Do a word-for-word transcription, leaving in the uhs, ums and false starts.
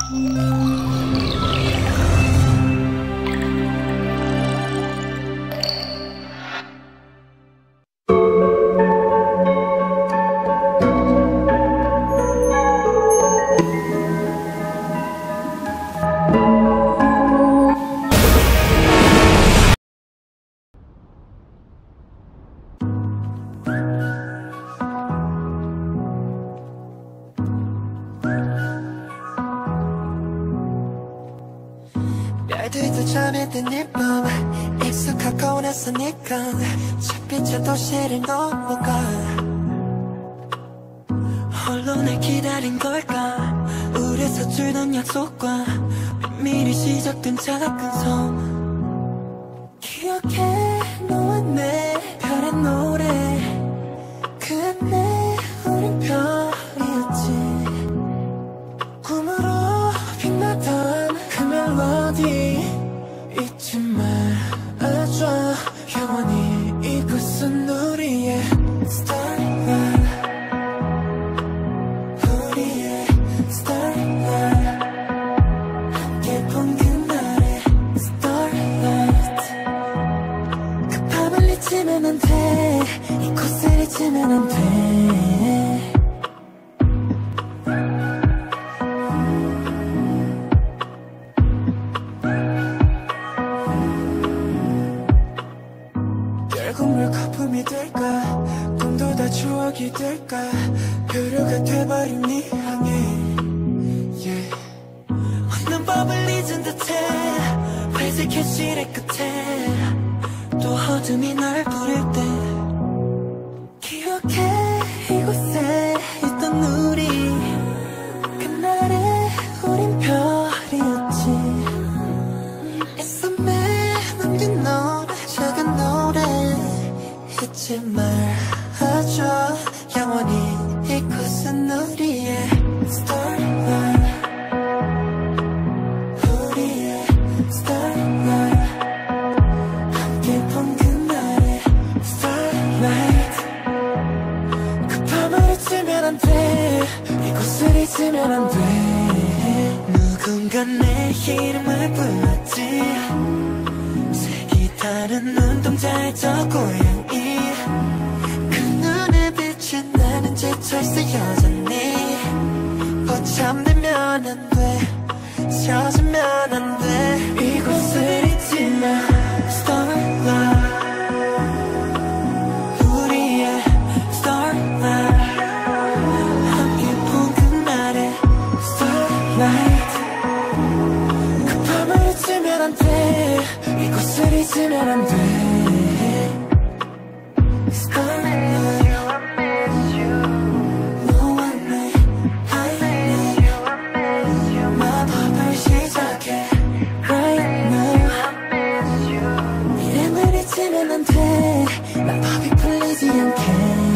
별들도 잠에 든 일밤 익숙하고 낯서니까 찻빛의 도시를 넘어가 홀로 날 기다린 걸까 우리 서툴던 약속과 비밀이 시작된 작은 섬 기억해 너와 내 별의 노래 그때 우린 별이었지 꿈으로 빛나던 그 멜로디 잊지 말아줘 영원히 이곳은 우리의 Starlight 우리의 Starlight 함께 본 그날의 Starlight 그 밤을 잊으면 안 돼 이곳을 잊으면 안 돼 꿈을 거품이 될까 꿈도 다 추억이 될까 표류가 돼버린 네 향해 yeah. 없는 법을 잊은 듯해 회색의 실의 끝에 또 어둠이 날 부를 때 기억해 이곳에 있던 우리 그날에 우린 별이었지 애써매 남긴 노래 작은 노래 잊지 말아줘 영원히 이곳은 우리의 Starlight 우리의 Starlight 함께 본 그날의 Starlight 그 밤을 잊으면 안 돼 이곳을 잊으면 안 돼 누군가 내 이름을 불렀지 색이 다른 눈동자의 저 고양이 그 눈에 비친 나는 지쳐있어 여전히 포참되면 안돼 젖으면 안돼 이곳을 잊지 마 Starlight 우리의 Starlight 함께 본 그날의 Starlight 그 밤을 잊으면 안돼 이곳을 잊으면 안돼 Starlight 너와 내 I need you 마법을 시작해 Right now 이름을 잊으면 안돼 마법이 풀리지 않게